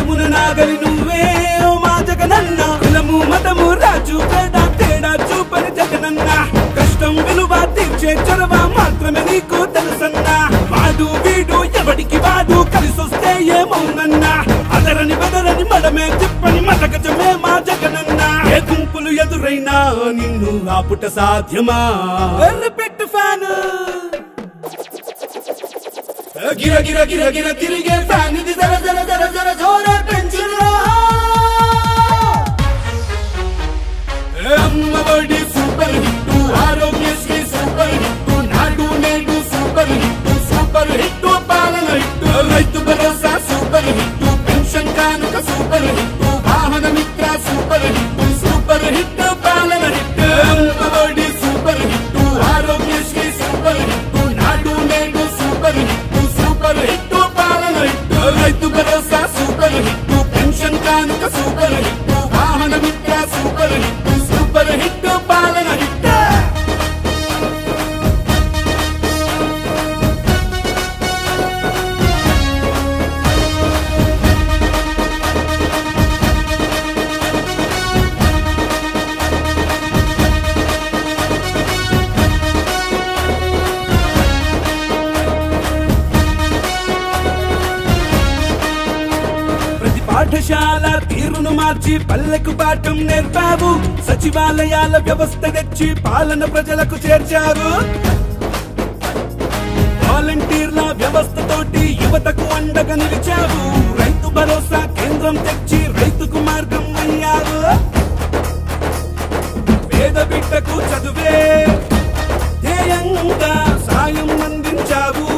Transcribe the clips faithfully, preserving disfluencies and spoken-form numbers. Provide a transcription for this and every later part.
నడుమున నాగలి నువ్వే ఓ మా జగనన్న కులము మతము రాజు పేద తేడా చూపని జగనన్న కష్టం విలువ తీర్చే చొరవ మాత్రమే నీకు తెలుసన్నా వాడు వీడు ఎవడికి వాడు కలిసొస్తే ఏమవునన్నా అదరని బెదరని మడమే తిప్పని మతకజమే మా జగనన్న ఏ గుంపులు ఎదురైనా నిన్ను ఆపుట సాధ్యమా పెట్టు ఫ్యాన్ గిర గిర గిర గిర తిరిగే ఫ్యాన్ ఇది జర జర జర జర జోర పెంచురా అమ్మఒడి సూపర్ హిట్ ఆరోగ్యశ్రీ సూపర్ హిట్ నాడు నేడు సూపర్ హిట్ సూపర్ హిట్ పాలన హిట్ రైతు భరోసా సూపర్ హిట్ పెన్షన్ కానుక సూపర్ హిట్ వాహన మిత్ర సూపర్ హిట్ సూపర్ హిట్ పాలన హిట్ అమ్మఒడి సూపర్ హిట్ ఆరోగ్యశ్రీ సూపర్ హిట్ నాడు నేడు సూపర్ హిట్ సూపర్ హిట్ పాలన హిట్ రైతు భరోసా సూపర్ హిట్ పెన్షన్ కానుక సూపర్ హిట్ వాహన మిత్ర సూపర్ హిట్ సూపర్ హిట్ పాలన హిట్ పాఠశాల తీరును మార్చి పల్లెకు పాఠం నేర్పావు సచివాలయాల వ్యవస్థ తెచ్చి పాలన ప్రజలకు చేర్చారు వాలంటీర్ల వ్యవస్థ తోటి యువతకు అండగా నిలిచావు రైతు భరోసా కేంద్రం తెచ్చి రైతుకు మార్గం అయ్యారు పేద బిడ్డకు చదువే ధ్యేయంగా సాయం అందించావు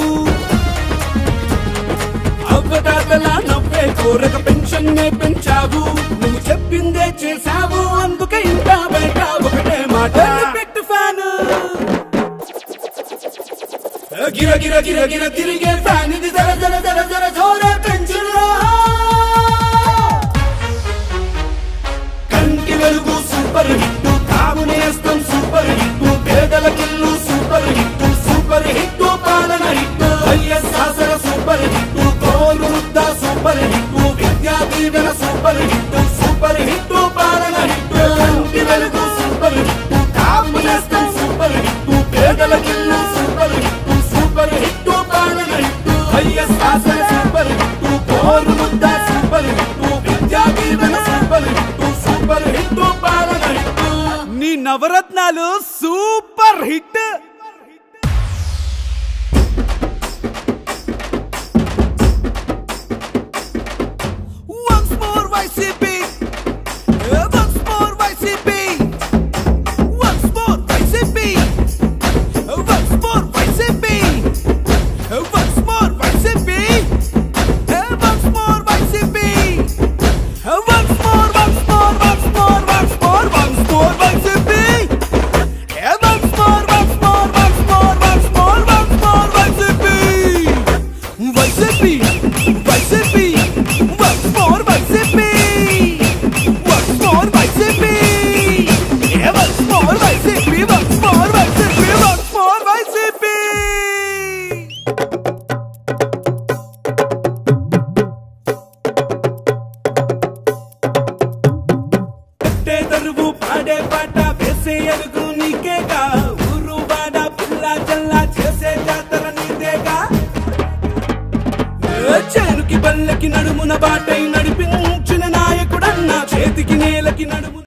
అవ్వదాతలా నవ్వే కోరక పెన్షన్ నే పెంచావు నువ్వు చెప్పిందే చేసావు అందుకే ఇంత బయట ఒకటే మాట పెట్టు ఫ్యాన్ గిర గిర గిర గిర తిరిగే ఫ్యాన్ ఇది జర జర జర జర జోర పెంచురా కంటి వెలుగు సూపర్ హిట్ తాము నేస్తం సూపర్ హిట్ పేదలకిల్లు సూపర్ హిట్ సూపర్ హిట్ పాలన హిట్ వైఎస్ఆర్ సూపర్ హిట్ గోరు ముద్ద సూపర్ హిట్ విద్యా దీవెన సూపర్ హిట్ సూపర్ హిట్ పాలన హిట్ కంటి వెలుగు సూపర్ హిట్ తాము నేస్తం సూపర్ హిట్ పేదలకిల్లు సూపర్ హిట్ సూపర్ హిట్ పాలన హిట్ వైఎస్ఆర్ సూపర్ హిట్ గోరు ముద్ద సూపర్ హిట్ విద్యా దీవెన సూపర్ హిట్ సూపర్ హిట్ పాలన హిట్ నీ నవరత్నాలు సూపర్ హిట్ చేనుకి బల్లకి నడుమున బాటై నడిపించిన నాయకుడన్నా చేతికి నేలకి నడుము